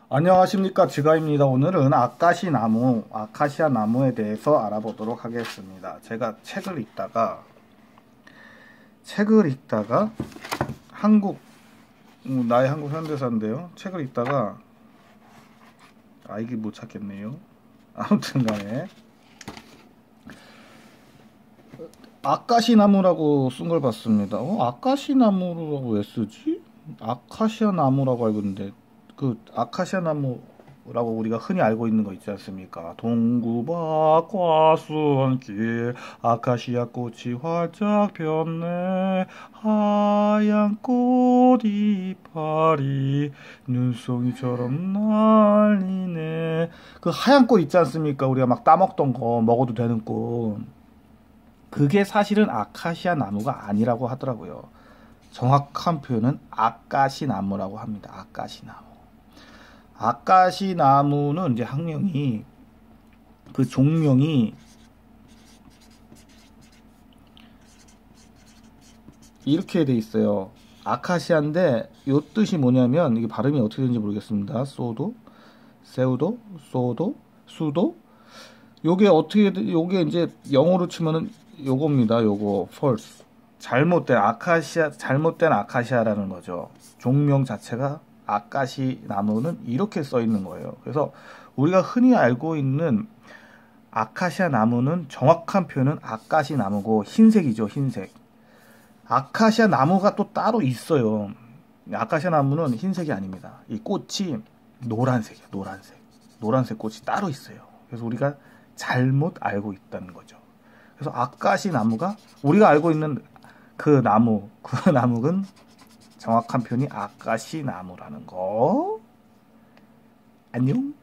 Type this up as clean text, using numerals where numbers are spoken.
안녕하십니까, 지가입니다. 오늘은 아카시아 나무에 대해서 알아보도록 하겠습니다. 제가 책을 읽다가 나의 한국 현대사인데요. 책을 읽다가 이게 못 찾겠네요. 아무튼 간에 아카시 나무라고 쓴 걸 봤습니다. 아카시 나무라고 왜 쓰지? 아카시아 나무라고 알고 있는데 그 아카시아 나무라고 우리가 흔히 알고 있는 거 있지 않습니까? 동구밭 과수원길 아카시아 꽃이 활짝 폈네 하얀 꽃 이파리 눈송이처럼 날리네. 그 하얀 꽃 있지 않습니까? 우리가 막 따먹던 거, 먹어도 되는 꽃. 그게 사실은 아카시아 나무가 아니라고 하더라고요. 정확한 표현은 아까시 나무라고 합니다. 아까시 나무. 아까시 나무는 이제 그 종명이 이렇게 돼 있어요. 아카시아인데 요 뜻이 뭐냐면, 이게 발음이 어떻게 되는지 모르겠습니다. 소도, 세우도, 소도, 수도. 요게 이제 영어로 치면은 요겁니다. 요거 false. 잘못된 아카시아라는 거죠. 종명 자체가 아카시 나무는 이렇게 써 있는 거예요. 그래서 우리가 흔히 알고 있는 아카시아 나무는 정확한 표현은 아카시 나무고 흰색이죠, 흰색. 아카시아 나무가 또 따로 있어요. 아카시아 나무는 흰색이 아닙니다. 이 꽃이 노란색이에요, 노란색. 노란색 꽃이 따로 있어요. 그래서 우리가 잘못 알고 있다는 거죠. 그래서 아카시 나무가 우리가 알고 있는 그 나무는 정확한 표현이 아카시 나무라는 거. 안녕.